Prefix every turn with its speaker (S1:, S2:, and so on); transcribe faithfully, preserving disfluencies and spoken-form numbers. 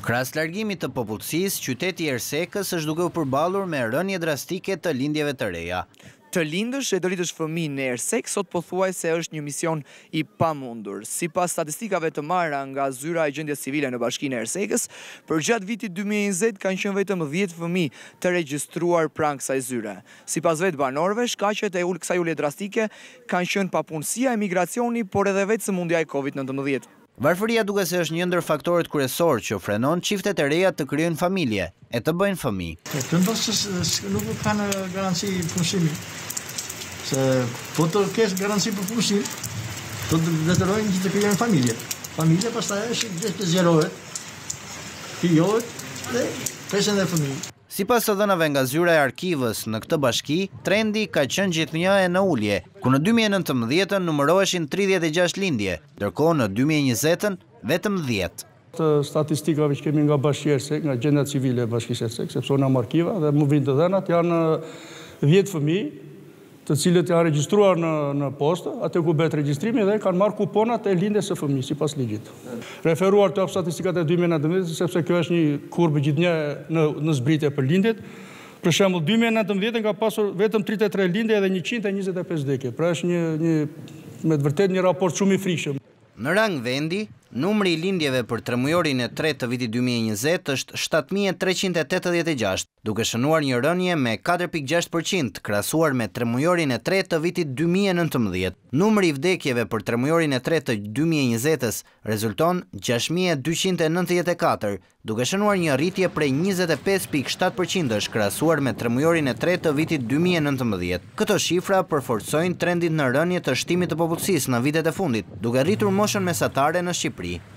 S1: Krahas largimit të popullsisë, qyteti i Ersekës është duke u përballur me rënje drastike të lindjeve të reja.
S2: Të lindësh e të rritësh fëmijë në Ersek sot pothuajse është një mision i pamundur. Sipas statistikave të marra nga Zyra e Gjendjes Civile në Bashkinë e Ersekës, përgjatë vitit dy mijë e njëzet kanë qenë vetëm dhjetë fëmijë të regjistruar pranë kësaj zyre. Sipas vetë banorëve, shkaqet e ul kësaj ulje drastike kanë qenë papunësia, emigracioni, por edhe vetë sëmundja e Covid nineteen.
S1: Varfëria duke se është një ndër faktorët kryesor që frenon çiftet e reja të krijojnë familje e të bëjnë fëmijë.
S3: Të ndosë nuk kanë garanci punësimi. Se po të kesh garanci për punësim, do të detyrojnë që të krijojnë familje. Familja pastaj është gjithë të zjerohet, krijohet dhe kresen dhe fëmijë.
S1: Sipas së dhënave nga Zyra e Arkivës në këtë bashki, trendi ka qenë gjithnjë e në ulje, ku në dy mijë e nëntëmbëdhjetën numëroheshin tridhjetë e gjashtë lindje, ndërkohë në dy mijë e njëzetën vetëm dhjetë.
S4: Të statistikave që kemi nga Bashkia e Ersekës, nga Gjendja Civile e Bashkisë së Ersekës, sepse unë am arkiva dhe më vijnë të dhënat, janë dhjetë fëmijë, të cilët janë regjistruar në, në postë, atë ku bëhet regjistrimi dhe kanë marrë kuponat e lindjes së fëmijës sipas ligjit. Referuar të statistikat e dy mijë e nëntëmbëdhjetë, sepse kjo është një kurbë gjithnjë në, në zbritje për lindjet. Për shembull, dy mijë e nëntëmbëdhjetë ka pasur vetëm tridhjetë e tre lindje dhe njëqind e njëzet e pesë vdekje. Pra është një, një me të vërtet një raport shumë i frikshëm.
S1: Në rang vendi, numri i lindjeve për tremujorin e tretë të vitit dy mijë e njëzet është shtatë mijë e treqind e tetëdhjetë e gjashtë, duke shënuar një rënje me katër pikë gjashtë përqind krahasuar me tremujorin e tretë të vitit dy mijë e nëntëmbëdhjetë. Numri i vdekjeve për tremujorin e tretë të dy mijë e njëzetës rezulton gjashtë mijë e dyqind e nëntëdhjetë e katër, duke shënuar një rritje prej njëzet e pesë pikë shtatë përqind krahasuar me tremujorin e tretë të vitit dy mijë e nëntëmbëdhjetë. Këto shifra përforcojnë trendin në rënje të shtimit të popullsisë në vitet e fundit, duke rritur moshën mesatare në Shqipëri.